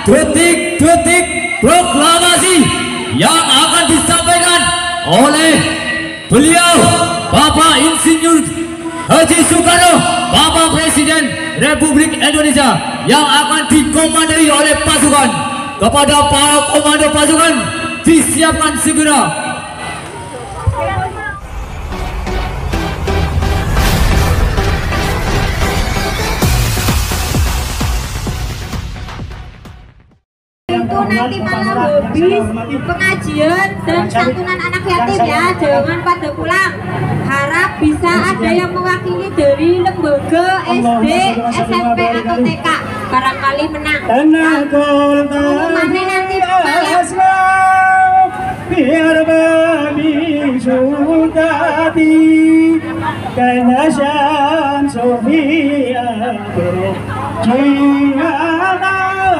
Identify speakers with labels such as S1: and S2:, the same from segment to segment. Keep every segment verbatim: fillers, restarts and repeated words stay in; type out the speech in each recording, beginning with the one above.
S1: detik-detik proklamasi yang akan disampaikan oleh beliau Bapak Insinyur Haji Soekarno, Bapak Presiden Republik Indonesia, yang akan dikomandoi oleh pasukan. Kepada para komando pasukan, disiapkan segera.
S2: Itu nanti malam habis pengajian dan santunan anak yatim ya, jangan pada pulang. Harap bisa ada yang mewakili dari lembaga S D, S M P atau T K, barangkali menang. Pengumumannya nanti malam.
S3: biar bami sudati karena syamsu fiya jiyana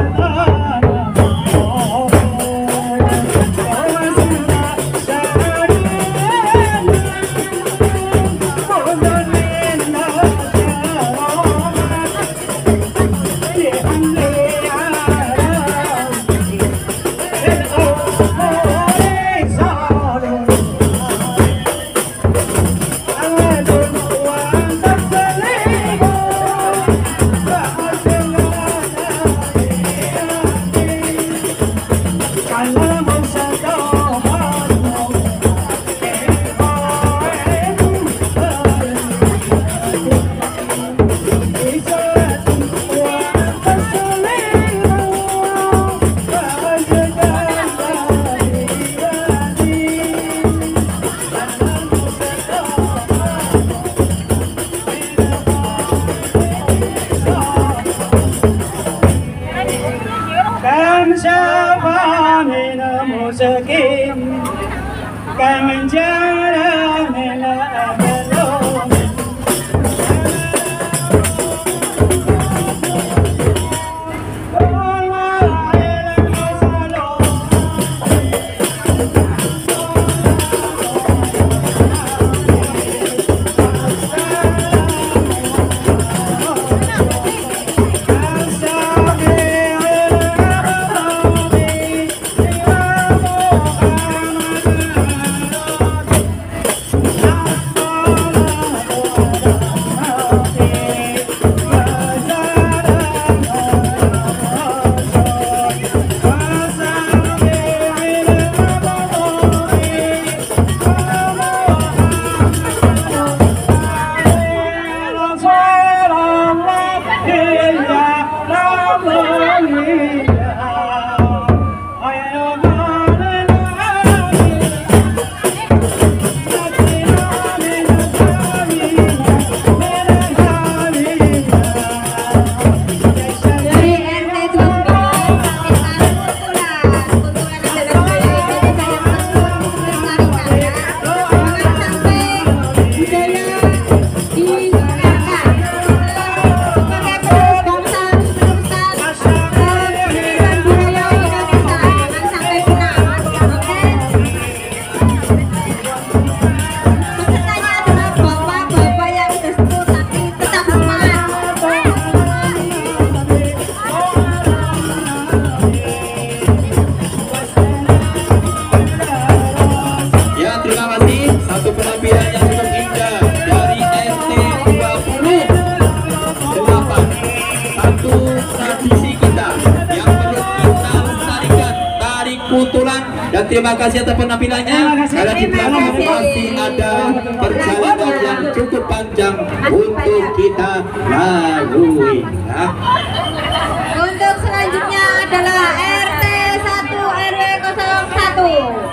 S4: Terima kasih atas penampilannya. Karena di belakang masih ada perjalanan yang cukup panjang untuk kita lalui. Ya.
S2: Untuk selanjutnya adalah R T satu R W nol satu.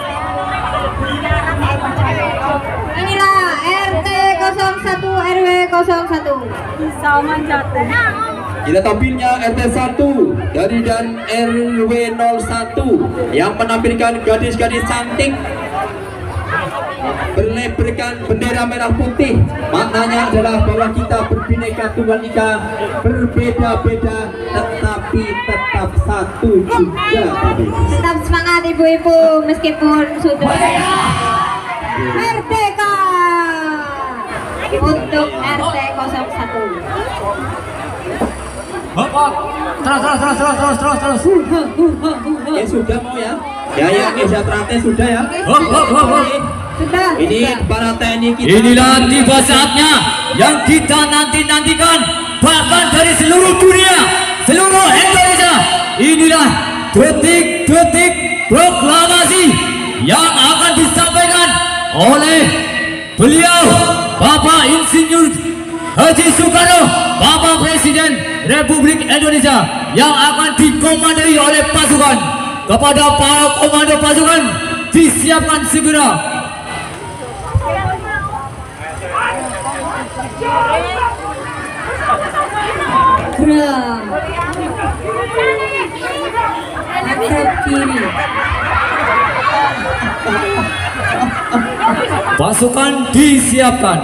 S2: Inilah R T nol satu R W nol satu. Bisa menjatuh.
S4: Kita tampilnya R T satu dari dan R W nol satu yang menampilkan gadis-gadis cantik berleberkan bendera merah putih. Maknanya adalah bahwa kita berbineka tunggal ika, berbeda-beda tetapi tetap satu juga.
S2: Tetap semangat ibu-ibu meskipun sudah merdeka. Untuk R T nol satu.
S1: Hop, hop. Terus, terus, terus, terus, terus, terus, terus.
S4: Ya sudah mau ya. Ya ya ini jatratnya sudah ya.
S1: Hop, hop, hop, hop.
S2: Sudah.
S4: Ini para T N I kita.
S1: Inilah tiba saatnya yang kita nanti-nantikan, bahkan dari seluruh dunia, seluruh Indonesia. Inilah detik-detik proklamasi yang akan disampaikan oleh beliau Bapak Insinyur Haji Soekarno, Bapak Presiden Republik Indonesia, yang akan dikomandoi oleh pasukan. Kepada para komando pasukan, disiapkan segera.
S2: Gerak. Hadap kiri.
S1: Pasukan disiapkan.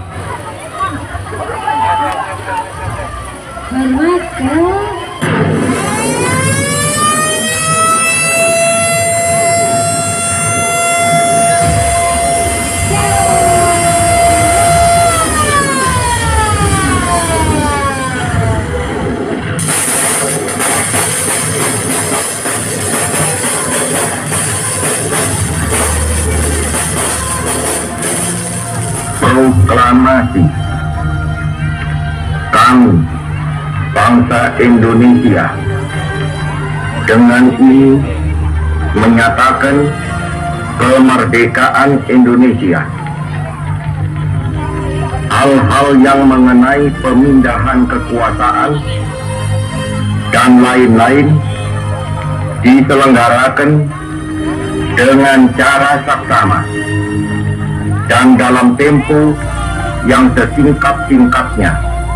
S2: Hormat gerak.
S5: Proklamasi kami bangsa Indonesia dengan ini menyatakan kemerdekaan Indonesia. Hal-hal yang mengenai pemindahan kekuasaan dan lain-lain diselenggarakan dengan cara saksama dan dalam tempo yang sesingkat-singkatnya.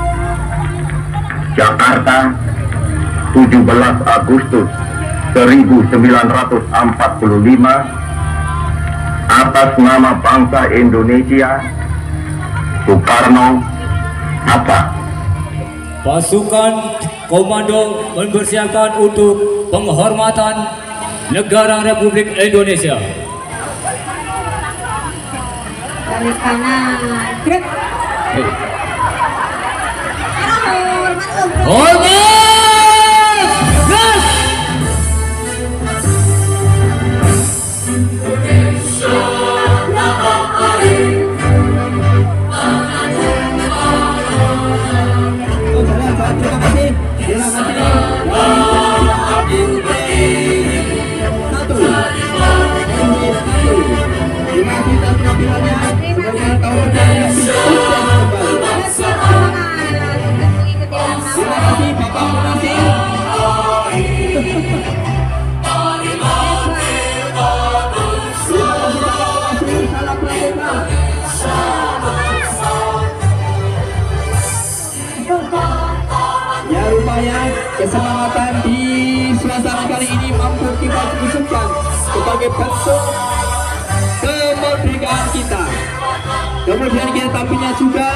S5: Jakarta, tujuh belas Agustus seribu sembilan ratus empat puluh lima. Atas nama bangsa Indonesia, Soekarno, Hatta.
S1: Pasukan komando mempersiapkan untuk penghormatan negara Republik Indonesia.
S2: Balik kanan. Gerak. Hormat.
S1: Hormat! Gas!
S4: Oh, jalan, jalan, terima kasih. Terima kasih. Satu. Satu. Terima kasih atas penampilannya. Semoga tahun depan yang sukses kembali. Terima kasih Bapak Munasir. Salam pramuka. Ya rupanya kesemangatan di suasana kali ini mampu kita wujudkan sebagai bentuk kemerdekaan kita. Kemudian kita tampilnya juga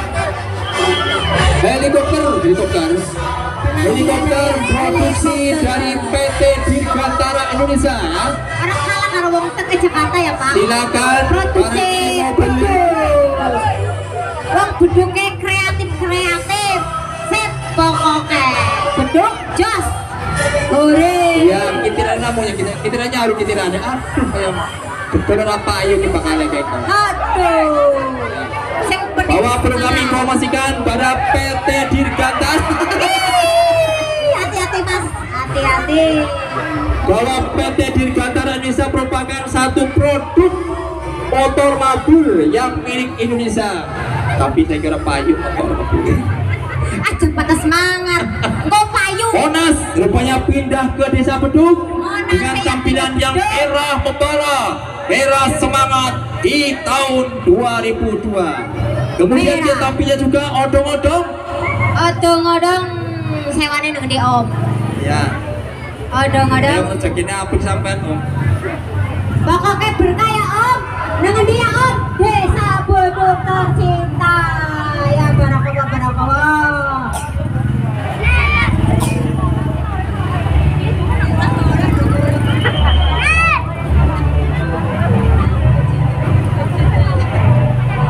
S4: helikopter, helikopter, helikopter produksi dari P T Dirgantara Indonesia.
S2: Orang kalah karo wong teke Jakarta ya, Pak.
S4: Silakan
S2: Produksi
S4: para yang mau beli.
S2: Wong beduknya kreatif-kreatif. Sip pokoknya. Beduk jos. Hore.
S4: Ya, kitiran namanya kita, kitirannya harus kitirannya. Aduh, kayak betul apa ayo kita bakal kayak gitu.
S2: Aduh. Sing beduk.
S4: Bahwa perlu kami informasikan pada P T Dirgantara
S2: Hati-hati, Mas. Hati-hati.
S4: bahwa P T Dirgantara Indonesia merupakan satu produk motor mobil yang milik Indonesia. Tapi saya kira payung motor mobil.
S2: Aja patah semangat. Kok payu.
S4: Monas rupanya pindah ke Desa Beduk
S2: Monas
S4: dengan
S2: saya
S4: tampilan
S2: Beduk.
S4: yang era membara, era semangat di tahun dua ribu dua. Kemudian
S2: Merah.
S4: dia tampilnya juga odong-odong.
S2: Odong-odong sewane nang ndi, Om.
S4: Ya,
S2: Odong-odong.
S4: yang rezekinya apik sampean Om.
S2: Pokoknya berkah ya, Om. Nang ndi ya, Om? Desa Beduk tercinta. Ya barakallah barakallah.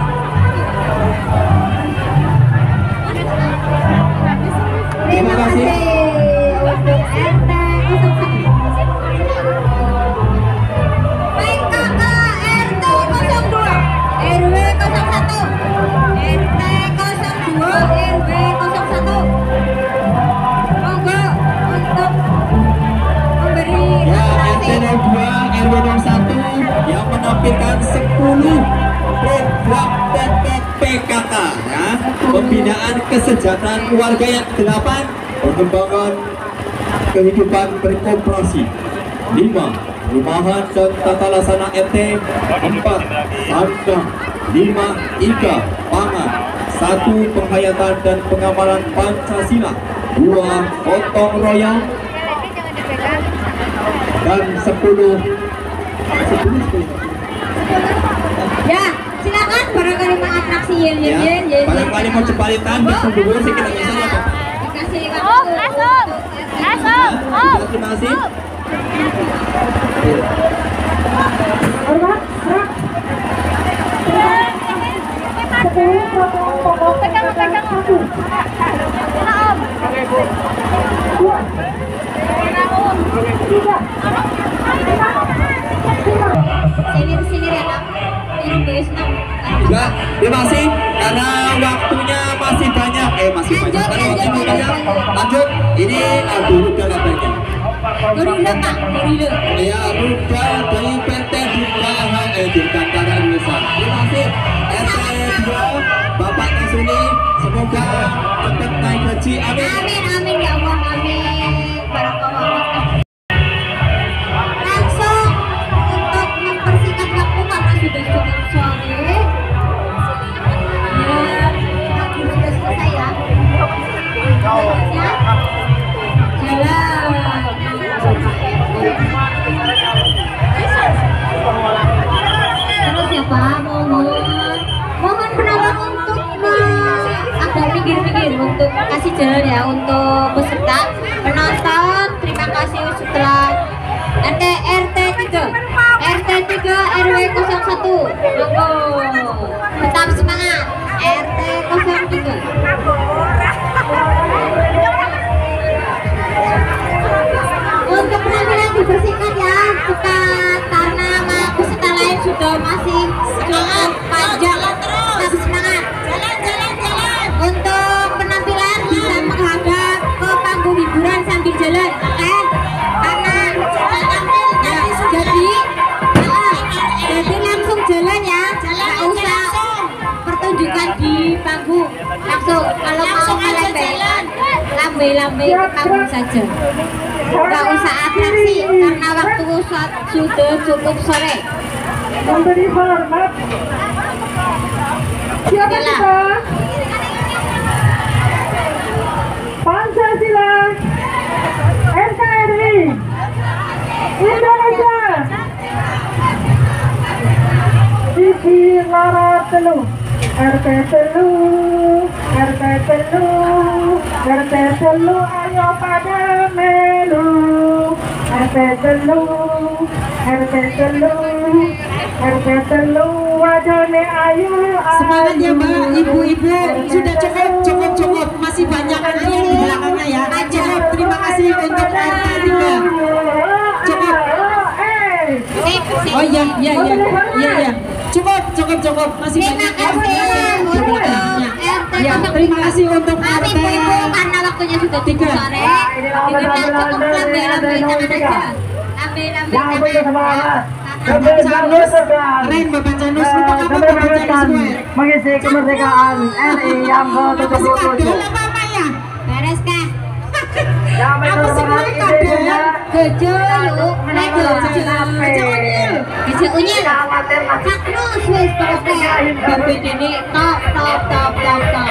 S4: Terima kasih. Yang menampilkan sepuluh program pokok P K K ya. Pembinaan kesejahteraan keluarga yang delapan, pengembangan kehidupan berkooperasi lima, rumahan dan tata laksana R T empat, sandang lima, ika, pangan satu, penghayatan dan pengamalan Pancasila dua, gotong royong dan sepuluh
S2: Ya, silakan barangkali mau atraksi yel yel
S4: ya,
S2: yel yel.
S4: barangkali mau cepalitan ditunggu sih kita bisa ya Pak.
S2: Dikasih
S6: Oh, masuk. Masuk. Oh.
S4: Terima kasih.
S6: Pegang, pegang. Nah, Om.
S2: Sini sini ya nak. Ini guys nak.
S4: Juga terima kasih karena waktunya masih banyak eh masih banyak
S2: Lanjut,
S4: karena waktunya
S2: lanjut,
S4: banyak.
S2: lanjut.
S4: Lanjut ini aduh udah kabarnya.
S2: Gorila pak, gorila.
S4: Ya Ruda dari P T Dirgantara eh Dirgantara Indonesia. Terima kasih R T dua Bapak Kasuni, semoga cepat naik haji. Amin.
S2: Amin amin ya Allah amin. Barakallah. Langsung untuk mempersingkat waktu karena sudah cukup sore. Ya, waktu sudah selesai ya. Ya. Jalan. Terus ya Pak, mohon mohon penolak untuk me- agak minggir-minggir untuk kasih jalan ya untuk peserta penonton. Terima kasih setelah R T R T tiga R T tiga R W nol satu monggo tetap semangat R T nol tiga. Untuk penampilan dibersihkan ya cepat karena peserta lain sudah masih cukup panjang. Tetap semangat. Jalan jalan jalan. Untuk penampilan bisa menghadap ke panggung hiburan sambil jalan, oke? Karena ya, jadi ah, jadi langsung jalan ya, nggak usah pertunjukan di panggung. Langsung kalau mau melempar lambe-lambe ke panggung saja. Nggak usah atraksi karena waktu sudah cukup sore.
S3: Memberi hormat. Siapa
S2: Oke lah.
S3: kita? Pancasila, N K R I, Indonesia. Sisi lara telu, R T telu, R T telu, R T telu, ayo pada melu. R T telu, R T telu, R T telu, wajone ayu.
S7: Semangat ya Mbak, ibu-ibu sudah cukup, cukup, cukup. Masih banyak antrian di belakangnya ya. Cukup, terima kasih untuk R T tiga. Cukup. Oh iya, iya, iya, iya, iya. Cukup, cukup, cukup. Masih
S2: Terima
S7: banyak
S2: kasih
S7: antrian di
S2: untuk
S7: belakangnya.
S2: R T
S7: Ya,
S2: nol tiga.
S7: terima kasih untuk R
S2: Maaf
S7: T
S2: ibu-ibu karena waktunya sudah cukup
S7: tiga.
S2: sore. Kita cukup lambe-lambe tangan aja. Lambe-lambe
S3: Yang punya
S2: tangan.
S3: semangat.
S7: Bapak Canus, keren Bapak Canus. Lupa apa Bapak Canus gue?
S3: Mengisi kemerdekaan R I yang ke tujuh
S7: Kasih
S3: puluh
S7: kado
S3: tujuh.
S7: apa apa ya?
S2: Beres kah?
S3: Yang
S7: Apa sih
S3: semangat
S7: mulai kado ya?
S3: idenya.
S2: Gejo yuk, mulai gejo.
S7: Gejo unyil.
S2: Gejo unyil. Kaknus wis selesai. Bapak ini top top top top top.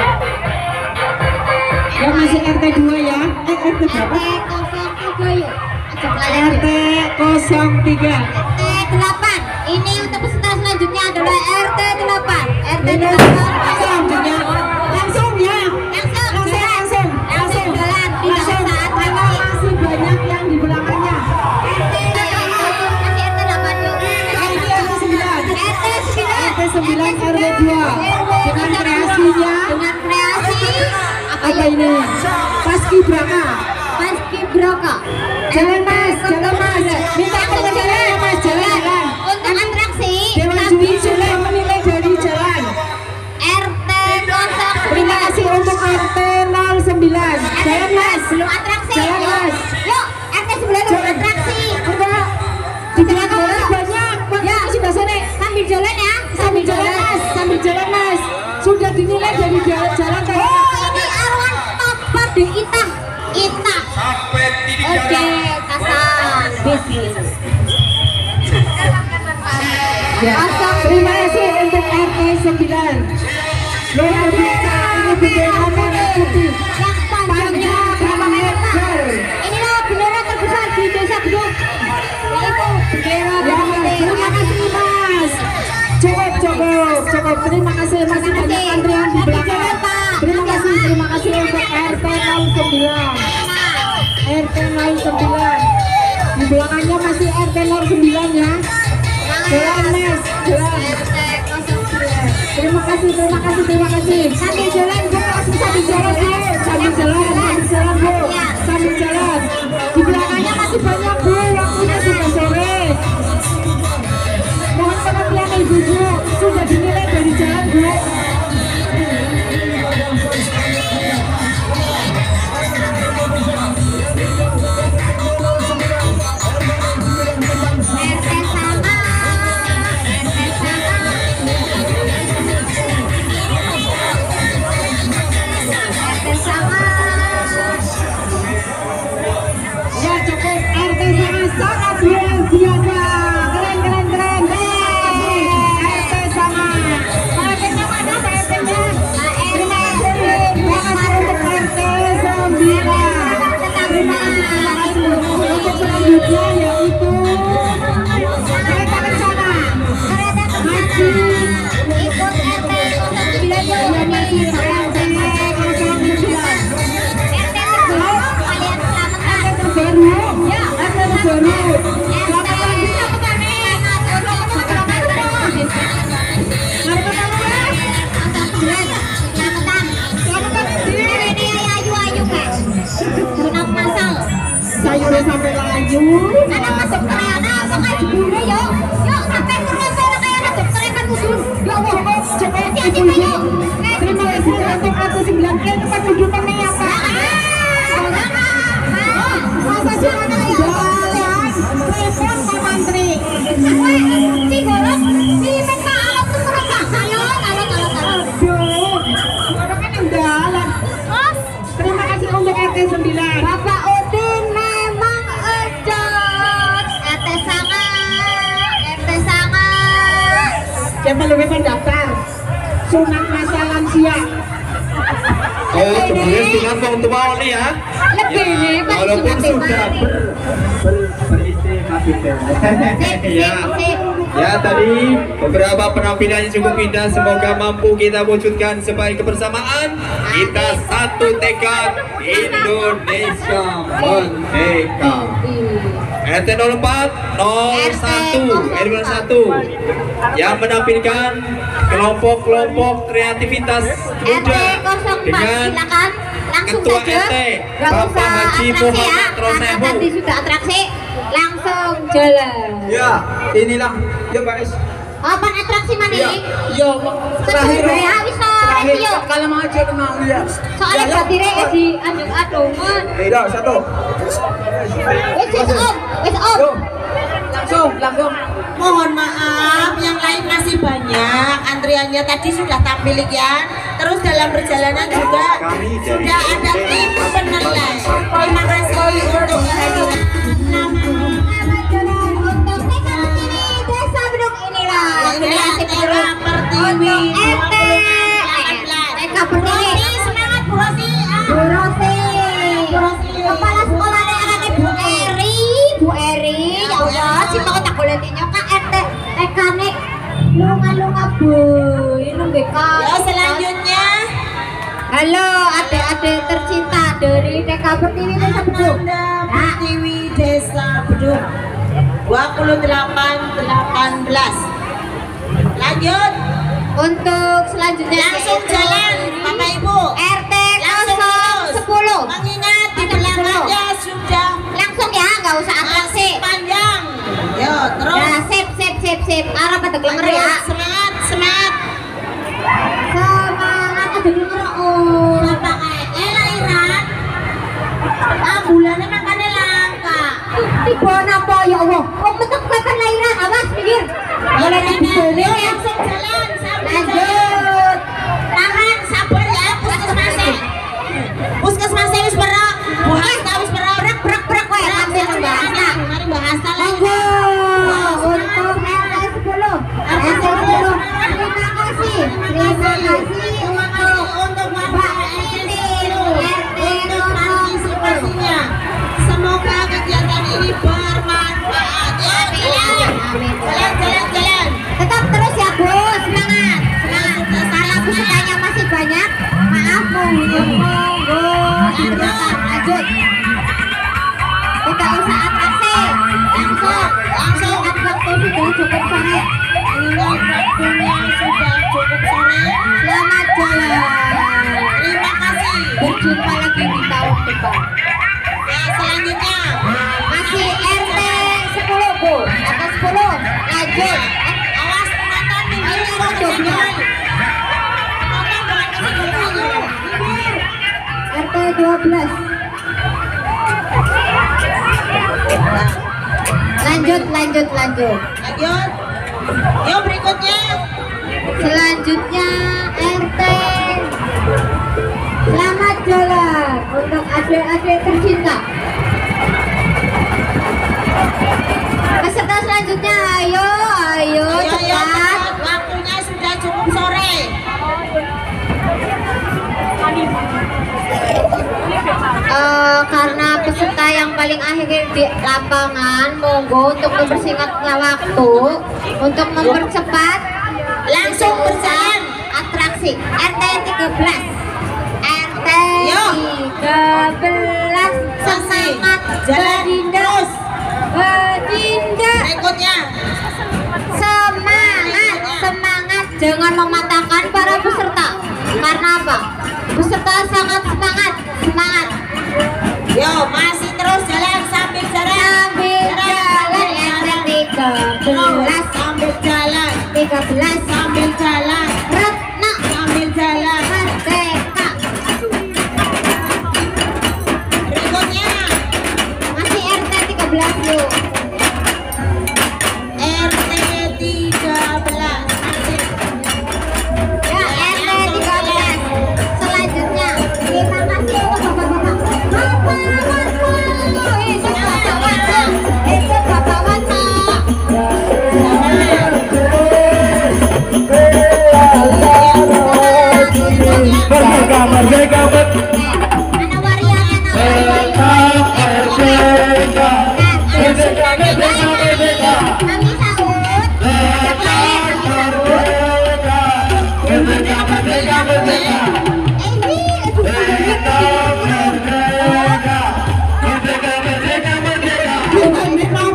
S7: Ya masih R T dua ya. Eh R T
S2: R T
S7: berapa?
S2: nol tiga yuk. Ajak
S7: R T
S2: layar.
S7: nol tiga.
S2: R T delapan. Ini untuk peserta selanjutnya adalah R T delapan. R T delapan.
S7: Selanjutnya langsung ya.
S2: Langsung,
S7: Langsung,
S2: jalan.
S7: langsung,
S2: Langsung jalan. Tidak
S7: Langsung.
S2: usah
S7: Karena
S2: atraksi.
S7: masih banyak yang di belakangnya.
S2: R T masih R T delapan yuk.
S7: R T sembilan.
S2: R T sembilan.
S7: R T sembilan R W dua. Dengan kreasinya
S2: Dengan kreasi
S7: apa ini? Paskibraka.
S2: Paskibraka.
S7: Jalan Pak.
S2: Ade Ita, Ita.
S4: Sampai titik
S2: Oke,
S4: jarak.
S2: kasar. Bisnis.
S7: Ya, terima kasih untuk R T sembilan. Luar biasa, ini bendera merah putih.
S2: Yang panjangnya berapa meter? Inilah bendera terbesar di Desa Beduk. Yaitu bendera
S7: Ya,
S2: putih.
S7: terima kasih Mas. Cukup, cukup, cukup. Terima kasih, masih banyak antrian di belakang. Terima kasih, terima kasih untuk R T nol sembilan. R T nol sembilan. Di belakangnya masih R T nol sembilan ya. Jalan Mas, jalan. Terima kasih, terima kasih, terima kasih.
S2: Sambil jalan, Bu, langsung sambil jalan.
S7: Ayo, sambil jalan, sambil jalan Bu, sambil jalan. Di belakangnya masih banyak Bu, waktunya sudah sore. Mohon pengertian ibu-ibu, sudah dinilai dari jalan Bu. Ya cukup, R T sama sangat luar biasa. Keren, keren, keren. Hei, R T sama. R T-nya mana Pak R T-nya? Terima kasih. Terima kasih untuk R T sembilan. Terima kasih, terima kasih. Untuk selanjutnya yaitu kereta kencana. Masih
S2: Ikut R T nol sembilan
S7: ya, masih R T nol sembilan.
S2: kalian selamat.
S7: Terbaru, ya, R T terbaru. Selamat pagi. Sayur sampai layu.
S2: Anak masuk ke mana? Pakai jebule yuk. Yuk sampai ke sana kayak anak dokter kan musuh. Ya Allah,
S7: Coba
S2: hati-hati
S7: ibu-ibu.
S2: yuk.
S7: Terima kasih untuk R T sembilan. Kalian tempat dudukannya ya Pak. Masa sih anak jalan? Telepon Pak Menteri.
S2: Si golok, si mereka alat tuh mereka. Halo, halo, halo, halo.
S7: Aduh, orang kan yang jalan. Terima kasih untuk R T sembilan.
S2: Bapak Udin memang ejot. R T sangat, R T sangat.
S7: Siapa lebih mendaftar? Sunat masa lansia.
S4: Oh, kemudian dengan Bang Tua nih ya.
S2: Lebih nih, kan
S4: Walaupun
S2: sudah
S4: sudah
S2: teman.
S4: ber, ber, beristri kapiten. Ya.
S2: Sip.
S4: Ya, tadi beberapa penampilannya cukup indah. Semoga mampu kita wujudkan sebagai kebersamaan. Kita satu tekad Indonesia Merdeka. R T nol empat nol satu R T satu yang menampilkan kelompok-kelompok kreativitas muda dengan
S2: silakan langsung
S4: Ketua
S2: saja.
S4: R T
S2: Gak
S4: Bapak
S2: usah
S4: Haji
S2: atraksi ya,
S4: Muhammad
S2: karena
S4: Rosehu.
S2: tadi sudah atraksi. Langsung jalan.
S4: Ya, inilah ya guys.
S2: Apaan atraksi mana
S4: Ya,
S2: nih?
S7: Yo,
S2: Terakhir ya, bisa. Ayo.
S7: kalau mau aja kenal ya.
S2: Soalnya batire di aduk-adungan.
S4: Ya, satu.
S2: Wes wes om, wes om.
S7: Langsung, langsung.
S8: Mohon maaf, yang lain masih banyak. Antriannya tadi sudah tampil ya. Terus dalam perjalanan juga sudah ada tim penilai. Terima kasih untuk kehadiran.
S2: Untuk T K Pertiwi Desa Beduk inilah generasi penerus
S8: Pertiwi
S2: untuk R T T K Pertiwi.
S8: Semangat Bu Rosi.
S2: Bu Rosi, Kepala Sekolah Daerah Bu Eri, Bu Eri, ya Allah, si mau tak boleh tinjau Kak R T T K nih, lunga-lunga bu, ini nunggu Kak.
S8: Ya, selanjutnya
S2: Halo adik-adik tercinta dari T K Pertiwi Desa Beduk.
S8: Anda Pertiwi Desa Beduk dua puluh delapan delapan belas. Lanjut,
S2: Untuk selanjutnya
S8: langsung jalan Bapak Ibu.
S2: R T
S8: Langsung
S2: nol
S8: terus.
S2: sepuluh.
S8: Mengingat di
S2: Ada
S8: belakangnya sudah
S2: Langsung ya, nggak usah atraksi.
S8: masih panjang. Yo, terus.
S2: Ya, sip, sip, sip, sip. Arah pada gelenger ya.
S8: Lanjut, semangat, semangat.
S2: Semangat ada gelenger. Oh.
S8: Bapak kayak eh lahiran. Ah, bulannya makannya langka.
S2: Tiba napa ya Allah. Kok metek kapan lahiran? Awas mikir. Boleh dibeli
S8: Yuk,
S2: ya.
S8: langsung jalan. Sambil jalan.
S2: Lanjut.
S8: Tahan, sabar ya, puskesmasnya. Puskesmasnya wis waktunya sudah cukup sore.
S2: Selamat jalan.
S8: Terima kasih.
S2: Berjumpa lagi di tahun depan.
S8: Ya, selanjutnya
S2: Masih R T sepuluh Bu. R T sepuluh. Lanjut.
S8: awas penonton minggir kok jangan. Penonton jangan minggir.
S2: R T dua belas. Lanjut, lanjut, lanjut.
S8: Lanjut. Yuk berikutnya.
S2: Selanjutnya R T. Selamat jalan untuk adik-adik tercinta. Peserta selanjutnya, ayo, ayo,
S8: Ayo, ayo,
S2: cepat.
S8: cepat. Waktunya sudah cukup sore.
S2: Eh, karena peserta yang paling akhir di lapangan, monggo untuk mempersingkatnya waktu, untuk mempercepat
S8: Langsung berjalan.
S2: atraksi R T tiga belas. R T
S8: Yo.
S2: tiga belas. Semangat
S8: Jalan
S2: Bedinda.
S8: terus.
S2: Bedinda.
S8: Berikutnya.
S2: Semangat, semangat, jangan mematahkan para peserta. Karena apa? Peserta sangat semangat, semangat.
S8: Yo, masih terus jalan sambil jalan.
S2: Sambil jalan R T tiga belas,
S8: Sambil jalan.
S2: tiga belas,
S8: Sambil jalan.
S2: Retna,
S8: Sambil jalan.
S2: Merdeka.
S8: Berikutnya.
S2: Masih R T tiga belas yuk.
S8: R T tiga belas.
S2: Ya, R T tiga belas. Selanjutnya, terima kasih untuk bapak-bapak. Bapak-bapak, itu bapak-bapak, itu bapak-bapak.
S1: Merdeka, merdeka, merdeka.
S2: Anak waria, anak waria.
S1: Merdeka, merdeka, merdeka, merdeka.
S2: Kami sahut.
S1: Merdeka, merdeka, merdeka, merdeka.
S2: Eh, aduh.
S1: Merdeka, merdeka, merdeka, merdeka, merdeka.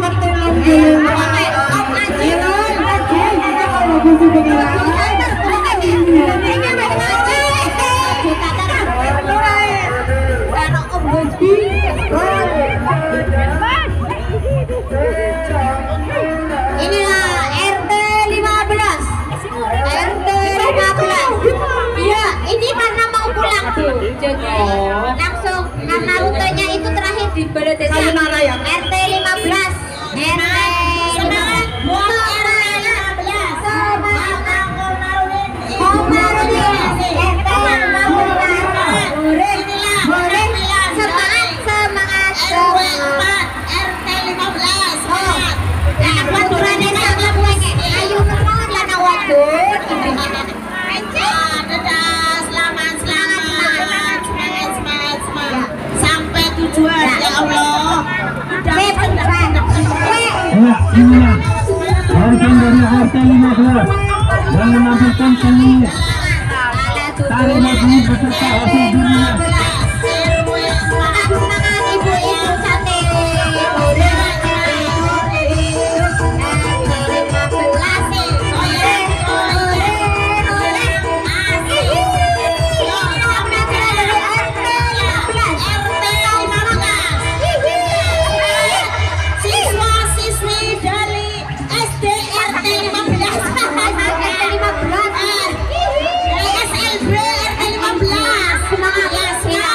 S2: Inilah R T lima belas. R T lima belas. Iya, ini karena mau pulang Bu. Jadi langsung karena rutenya itu terakhir di Balai Desa. R T lima belas. R T
S8: Semangat buat R T lima belas.
S2: Semangat.
S8: Komarudin.
S2: Komarudin. R T lima belas.
S8: Inilah
S2: Boleh.
S8: penampilan
S2: Semangat, semangat,
S8: R W
S2: semangat.
S8: empat R T lima belas. Semangat.
S2: Anak waturannya sama punya. Ayo mohon anak wadon.
S8: Ah, dadah, selamat, selamat, semangat, semangat, semangat. Sampai tujuan, ya Allah. Udah
S2: Cepat.
S1: Ya, inilah organ dari R T lima belas yang menampilkan seni tari lagu beserta hasil jurinya.
S8: R W empat.
S2: Semangat ibu-ibu cantik.
S8: Siswa-siswi dari S D R T lima belas. S L B R T lima belas. Ya, semangat.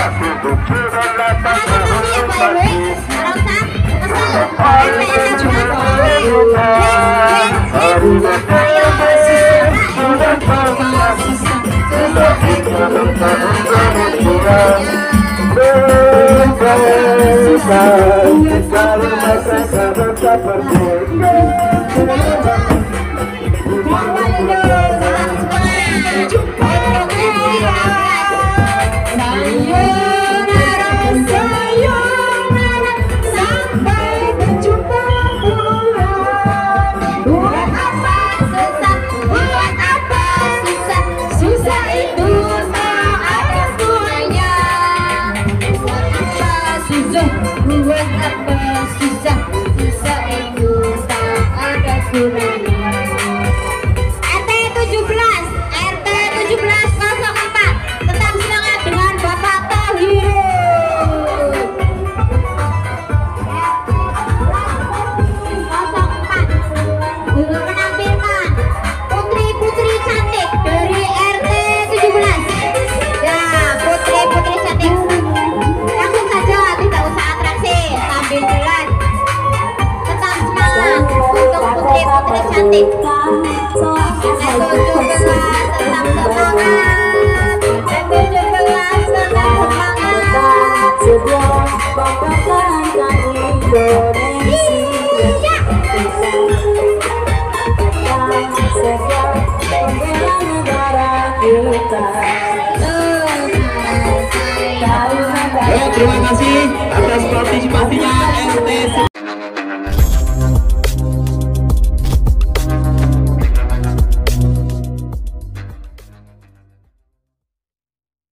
S4: Terima kasih atas partisipasi